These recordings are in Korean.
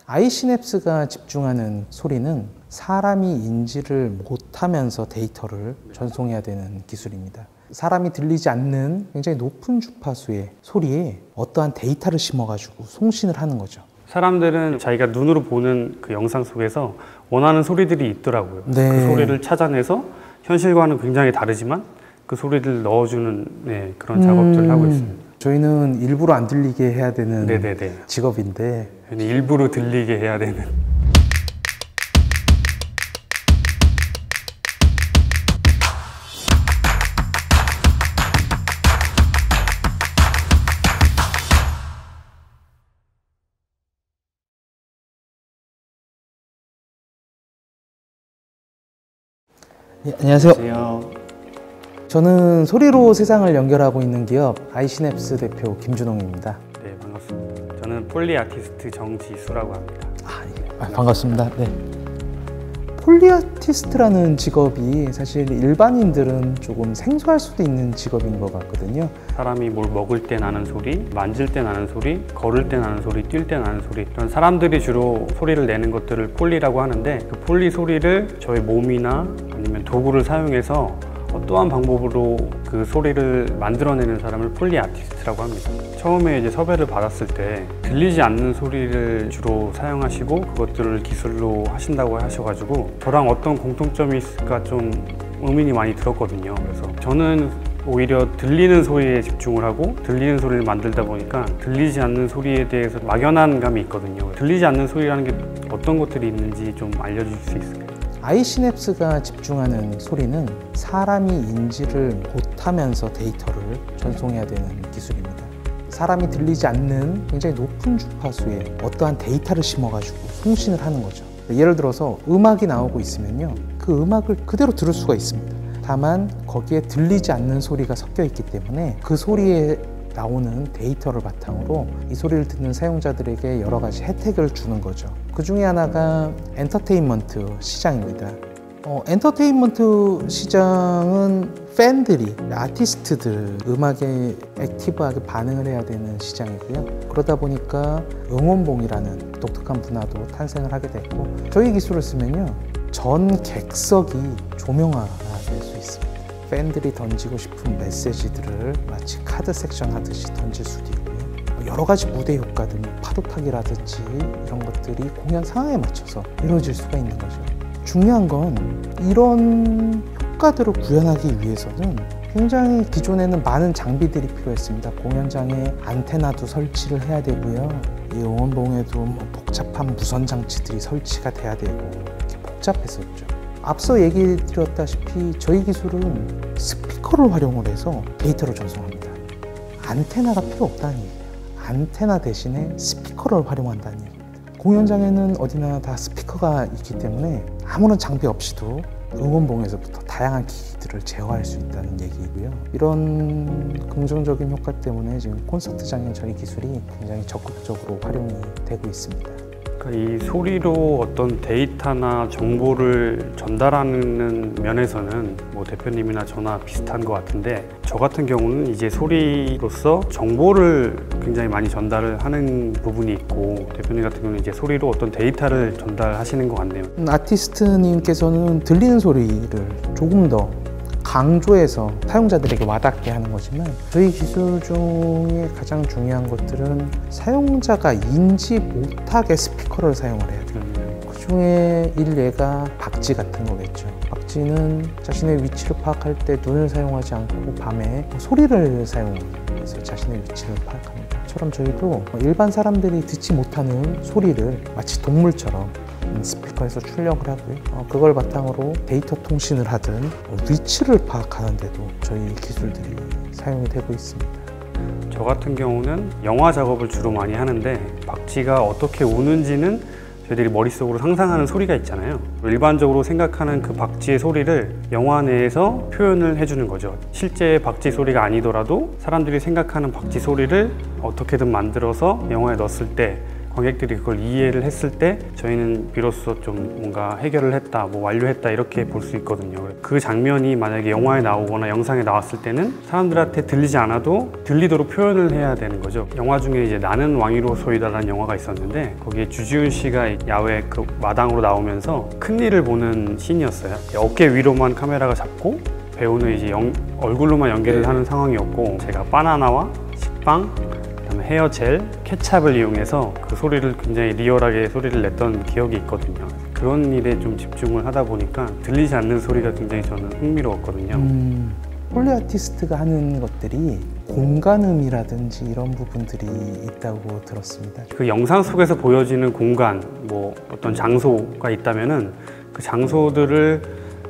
아이시냅스가 집중하는 소리는 사람이 인지를 못하면서 데이터를 전송해야 되는 기술입니다. 사람이 들리지 않는 굉장히 높은 주파수의 소리에 어떠한 데이터를 심어가지고 송신을 하는 거죠. 사람들은 자기가 눈으로 보는 그 영상 속에서 원하는 소리들이 있더라고요. 네. 그 소리를 찾아내서 현실과는 굉장히 다르지만 그 소리를 넣어주는 그런 작업들을 하고 있습니다. 저희는 일부러 안 들리게 해야 되는 네네네. 직업인데 일부러 들리게 해야 되는. 예, 안녕하세요. 안녕하세요. 저는 소리로 세상을 연결하고 있는 기업 아이시냅스 대표 김준홍입니다. 네, 반갑습니다. 저는 폴리 아티스트 정지수라고 합니다. 반갑습니다. 네. 폴리 아티스트라는 직업이 사실 일반인들은 조금 생소할 수도 있는 직업인 것 같거든요. 사람이 뭘 먹을 때 나는 소리, 만질 때 나는 소리, 걸을 때 나는 소리, 뛸 때 나는 소리, 이런 사람들이 주로 소리를 내는 것들을 폴리라고 하는데, 그 폴리 소리를 저희 몸이나 아니면 도구를 사용해서 어떠한 방법으로 그 소리를 만들어내는 사람을 폴리 아티스트라고 합니다. 처음에 이제 섭외를 받았을 때 들리지 않는 소리를 주로 사용하시고 그것들을 기술로 하신다고 하셔가지고 저랑 어떤 공통점이 있을까 좀 의문이 많이 들었거든요. 그래서 저는 오히려 들리는 소리에 집중을 하고 들리는 소리를 만들다 보니까 들리지 않는 소리에 대해서 막연한 감이 있거든요. 들리지 않는 소리라는 게 어떤 것들이 있는지 좀 알려주실 수 있을까요? 아이시냅스가 집중하는 소리는 사람이 인지를 못하면서 데이터를 전송해야 되는 기술입니다. 사람이 들리지 않는 굉장히 높은 주파수에 어떠한 데이터를 심어가지고 송신을 하는 거죠. 예를 들어서 음악이 나오고 있으면요, 그 음악을 그대로 들을 수가 있습니다. 다만 거기에 들리지 않는 소리가 섞여 있기 때문에 그 소리에 나오는 데이터를 바탕으로 이 소리를 듣는 사용자들에게 여러 가지 혜택을 주는 거죠. 그 중에 하나가 엔터테인먼트 시장입니다. 엔터테인먼트 시장은 팬들이, 아티스트들, 음악에 액티브하게 반응을 해야 되는 시장이고요. 그러다 보니까 응원봉이라는 독특한 문화도 탄생을 하게 됐고, 저희 기술을 쓰면요, 전 객석이 조명화가 될 수 있습니다. 팬들이 던지고 싶은 메시지들을 마치 카드 섹션 하듯이 던질 수도 있고요. 여러 가지 무대 효과들, 파도타기라든지 이런 것들이 공연 상황에 맞춰서 이루어질 수가 있는 거죠. 중요한 건 이런 효과들을 구현하기 위해서는 굉장히 기존에는 많은 장비들이 필요했습니다. 공연장에 안테나도 설치를 해야 되고요. 이 응원봉에도 복잡한 무선 장치들이 설치가 돼야 되고 이렇게 복잡했었죠. 앞서 얘기 드렸다시피 저희 기술은 스피커를 활용을 해서 데이터를 전송합니다. 안테나가 필요 없다는 얘기예요. 안테나 대신에 스피커를 활용한다는 얘기입니다. 공연장에는 어디나 다 스피커가 있기 때문에 아무런 장비 없이도 응원봉에서부터 다양한 기기들을 제어할 수 있다는 얘기이고요. 이런 긍정적인 효과 때문에 지금 콘서트장에 저희 기술이 굉장히 적극적으로 활용이 되고 있습니다. 이 소리로 어떤 데이터나 정보를 전달하는 면에서는 뭐 대표님이나 저나 비슷한 것 같은데, 저 같은 경우는 이제 소리로서 정보를 굉장히 많이 전달을 하는 부분이 있고, 대표님 같은 경우는 이제 소리로 어떤 데이터를 전달하시는 것 같네요. 아티스트님께서는 들리는 소리를 조금 더 강조해서 사용자들에게 와닿게 하는 거지만, 저희 기술 중에 가장 중요한 것들은 사용자가 인지 못하게 스피커를 사용을 해야 돼요. 그 중에 일례가 박쥐 같은 거겠죠. 박쥐는 자신의 위치를 파악할 때 눈을 사용하지 않고 밤에 소리를 사용해서 자신의 위치를 파악합니다. 처럼 저희도 일반 사람들이 듣지 못하는 소리를 마치 동물처럼 스피커에서 출력을 하고요. 그걸 바탕으로 데이터 통신을 하든 위치를 파악하는데도 저희 기술들이 사용이 되고 있습니다. 저 같은 경우는 영화 작업을 주로 많이 하는데, 박쥐가 어떻게 우는지는 저희들이 머릿속으로 상상하는 소리가 있잖아요. 일반적으로 생각하는 그 박쥐의 소리를 영화 내에서 표현을 해주는 거죠. 실제 박쥐 소리가 아니더라도 사람들이 생각하는 박쥐 소리를 어떻게든 만들어서 영화에 넣었을 때 관객들이 그걸 이해를 했을 때 저희는 비로소 좀 뭔가 해결을 했다, 뭐 완료했다 이렇게 볼 수 있거든요. 그 장면이 만약에 영화에 나오거나 영상에 나왔을 때는 사람들한테 들리지 않아도 들리도록 표현을 해야 되는 거죠. 영화 중에 이제 나는 왕이로소이다라는 영화가 있었는데 거기에 주지훈 씨가 야외 그 마당으로 나오면서 큰일을 보는 씬이었어요. 어깨 위로만 카메라가 잡고 배우는 이제 얼굴로만 연기를 하는 상황이었고 제가 바나나와 식빵, 그다음에 헤어젤, 케찹을 이용해서 그 소리를 굉장히 리얼하게 소리를 냈던 기억이 있거든요. 그런 일에 좀 집중을 하다 보니까 들리지 않는 소리가 굉장히 저는 흥미로웠거든요. 폴리 아티스트가 하는 것들이 공간음이라든지 이런 부분들이 있다고 들었습니다. 그 영상 속에서 보여지는 공간, 뭐 어떤 장소가 있다면은 그 장소들을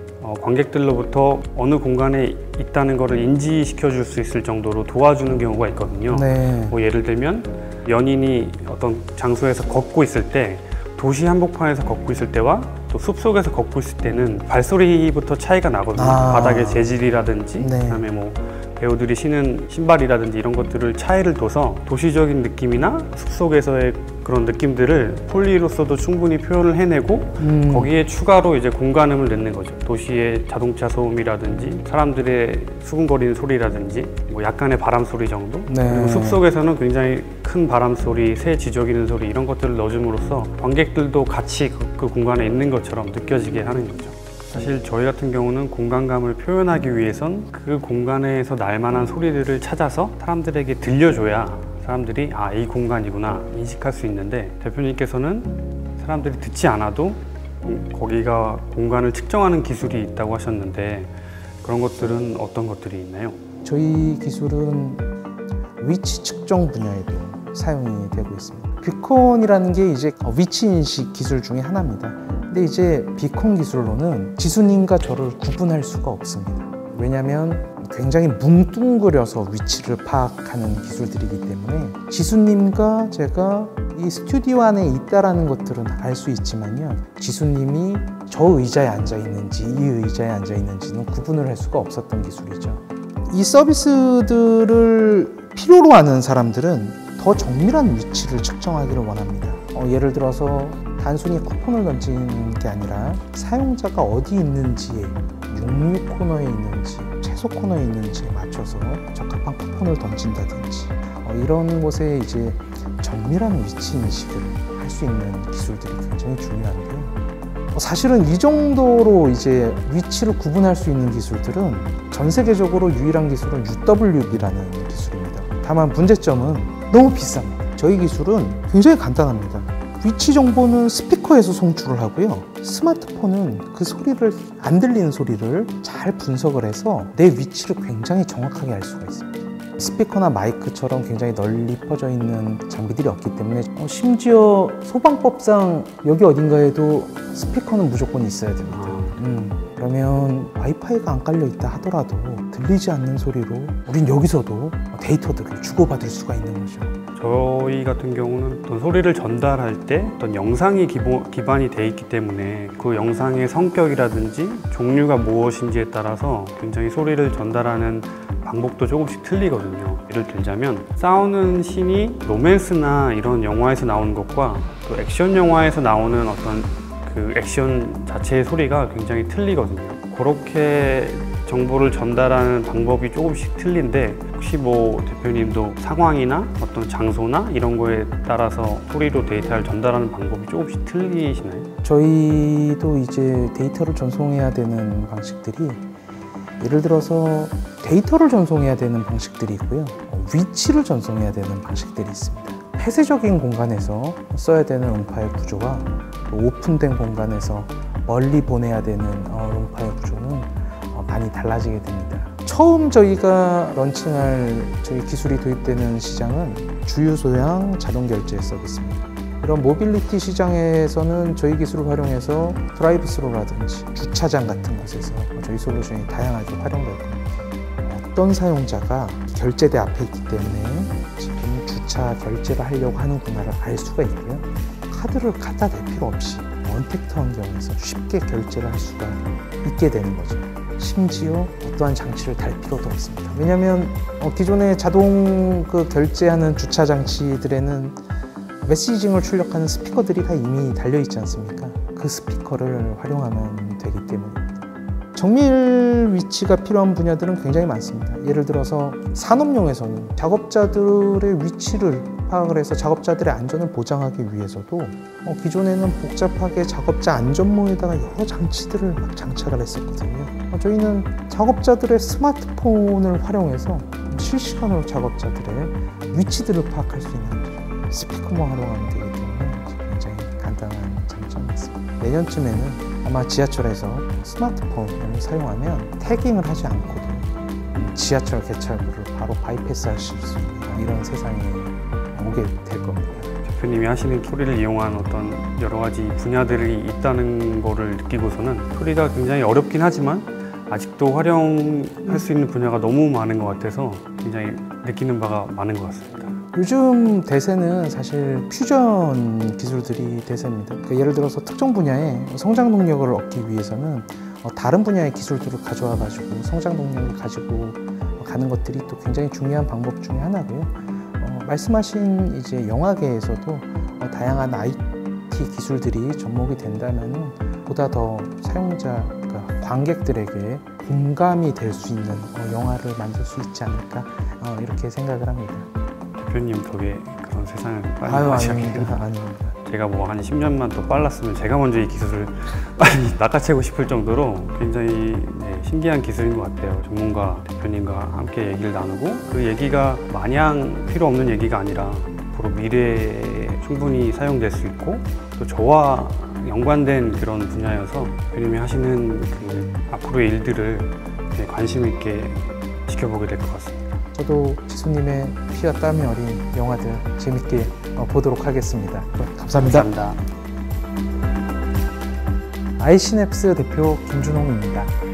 관객들로부터 어느 공간에 있다는 것을 인지시켜 줄 수 있을 정도로 도와주는 경우가 있거든요. 네. 뭐 예를 들면 연인이 어떤 장소에서 걷고 있을 때 도시 한복판에서 걷고 있을 때와 또 숲속에서 걷고 있을 때는 발소리부터 차이가 나거든요. 바닥의 재질이라든지 네. 그다음에 뭐 배우들이 신은 신발이라든지 이런 것들을 차이를 둬서 도시적인 느낌이나 숲속에서의 그런 느낌들을 폴리로서도 충분히 표현을 해내고 거기에 추가로 이제 공간음을 넣는 거죠. 도시의 자동차 소음이라든지 사람들의 수근거리는 소리라든지 뭐 약간의 바람 소리 정도. 네. 그리고 숲속에서는 굉장히 큰 바람 소리, 새 지저귀는 소리 이런 것들을 넣어줌으로써 관객들도 같이 그 공간에 있는 것처럼 느껴지게 하는 거죠. 사실 저희 같은 경우는 공간감을 표현하기 위해선 그 공간에서 날만한 소리들을 찾아서 사람들에게 들려줘야 사람들이 아, 이 공간이구나 인식할 수 있는데 대표님께서는 사람들이 듣지 않아도 거기가 공간을 측정하는 기술이 있다고 하셨는데 그런 것들은 어떤 것들이 있나요? 저희 기술은 위치 측정 분야에도 사용이 되고 있습니다. 비콘이라는 게 이제 위치 인식 기술 중에 하나입니다. 근데 이제 비콘 기술로는 지수님과 저를 구분할 수가 없습니다. 왜냐하면 굉장히 뭉뚱그려서 위치를 파악하는 기술들이기 때문에 지수님과 제가 이 스튜디오 안에 있다라는 것들은 알 수 있지만요, 지수님이 저 의자에 앉아 있는지 이 의자에 앉아 있는지는 구분을 할 수가 없었던 기술이죠. 이 서비스들을 필요로 하는 사람들은 더 정밀한 위치를 측정하기를 원합니다. 예를 들어서 단순히 쿠폰을 던지는 게 아니라 사용자가 어디 있는지에, 육류 코너에 있는지, 채소 코너에 있는지에 맞춰서 적합한 쿠폰을 던진다든지 이런 곳에 이제 정밀한 위치 인식을 할 수 있는 기술들이 굉장히 중요한데요. 사실은 이 정도로 이제 위치를 구분할 수 있는 기술들은 전 세계적으로 유일한 기술은 UWB라는 기술입니다. 다만 문제점은 너무 비쌉니다. 저희 기술은 굉장히 간단합니다. 위치 정보는 스피커에서 송출을 하고요. 스마트폰은 그 소리를, 안 들리는 소리를 잘 분석을 해서 내 위치를 굉장히 정확하게 알 수가 있습니다. 스피커나 마이크처럼 굉장히 널리 퍼져 있는 장비들이 없기 때문에 심지어 소방법상 여기 어딘가에도 스피커는 무조건 있어야 됩니다. 그러면 와이파이가 안 깔려 있다 하더라도 들리지 않는 소리로 우린 여기서도 데이터들을 주고받을 수가 있는 거죠. 저희 같은 경우는 어떤 소리를 전달할 때 어떤 영상이 기반이 돼 있기 때문에 그 영상의 성격이라든지 종류가 무엇인지에 따라서 굉장히 소리를 전달하는 방법도 조금씩 틀리거든요. 예를 들자면 싸우는 씬이 로맨스나 이런 영화에서 나오는 것과 또 액션 영화에서 나오는 어떤 그 액션 자체의 소리가 굉장히 틀리거든요. 그렇게 정보를 전달하는 방법이 조금씩 틀린데 혹시 뭐 대표님도 상황이나 어떤 장소나 이런 거에 따라서 소리로 데이터를 전달하는 방법이 조금씩 틀리시나요? 저희도 이제 데이터를 전송해야 되는 방식들이 예를 들어서 데이터를 전송해야 되는 방식들이 있고요, 위치를 전송해야 되는 방식들이 있습니다. 폐쇄적인 공간에서 써야 되는 음파의 구조와 또 오픈된 공간에서 멀리 보내야 되는 음파의 구조는 많이 달라지게 됩니다. 처음 저희가 런칭할 저희 기술이 도입되는 시장은 주유소형 자동결제 서비스입니다. 이런 모빌리티 시장에서는 저희 기술을 활용해서 드라이브스루라든지 주차장 같은 곳에서 저희 솔루션이 다양하게 활용될 겁니다. 어떤 사용자가 결제대 앞에 있기 때문에 지금 주차 결제를 하려고 하는구나를 알 수가 있고요. 카드를 갖다 댈 필요 없이 언택트 환경에서 쉽게 결제를 할 수가 있게 되는 거죠. 심지어 어떠한 장치를 달 필요도 없습니다. 왜냐하면 기존의 자동 결제하는 주차 장치들에는 메시징을 출력하는 스피커들이 다 이미 달려있지 않습니까? 그 스피커를 활용하면 되기 때문입니다. 정밀 위치가 필요한 분야들은 굉장히 많습니다. 예를 들어서 산업용에서는 작업자들의 위치를 파악을 해서 작업자들의 안전을 보장하기 위해서도 기존에는 복잡하게 작업자 안전모에다가 여러 장치들을 막 장착을 했었거든요. 저희는 작업자들의 스마트폰을 활용해서 실시간으로 작업자들의 위치들을 파악할 수 있는 스피커만 활용하면 되기 때문에 굉장히 간단한 장점이 있습니다. 내년쯤에는 아마 지하철에서 스마트폰을 사용하면 태깅을 하지 않고도 지하철 개찰구를 바로 바이패스하실 수 있는 이런 세상이 오게 될 겁니다. 대표님이 하시는 소리를 이용한 어떤 여러 가지 분야들이 있다는 거를 느끼고서는 소리가 굉장히 어렵긴 하지만 아직도 활용할 수 있는 분야가 너무 많은 것 같아서 굉장히 느끼는 바가 많은 것 같습니다. 요즘 대세는 사실 퓨전 기술들이 대세입니다. 예를 들어서 특정 분야의 성장 동력을 얻기 위해서는 다른 분야의 기술들을 가져와 가지고 성장 동력을 가지고 가는 것들이 또 굉장히 중요한 방법 중에 하나고요. 말씀하신 이제 영화계에서도 다양한 IT 기술들이 접목이 된다면 보다 더 사용자, 그러니까 관객들에게 공감이 될 수 있는 영화를 만들 수 있지 않을까 이렇게 생각을 합니다. 대표님 덕에 그런 세상을 빨리 아닙니다. 제가 뭐 한 10년만 더 빨랐으면 제가 먼저 이 기술을 빨리 낚아채고 싶을 정도로 굉장히 신기한 기술인 것 같아요. 전문가 대표님과 함께 얘기를 나누고 그 얘기가 마냥 필요 없는 얘기가 아니라 앞으로 미래에 충분히 사용될 수 있고 또 저와 연관된 그런 분야여서 대표님이 하시는 그 앞으로의 일들을 관심 있게 지켜보게 될 것 같습니다. 저도 지수님의 피와 땀이 어린 영화들 재밌게 보도록 하겠습니다. 감사합니다. 감사합니다. 아이시냅스 대표 김준홍입니다.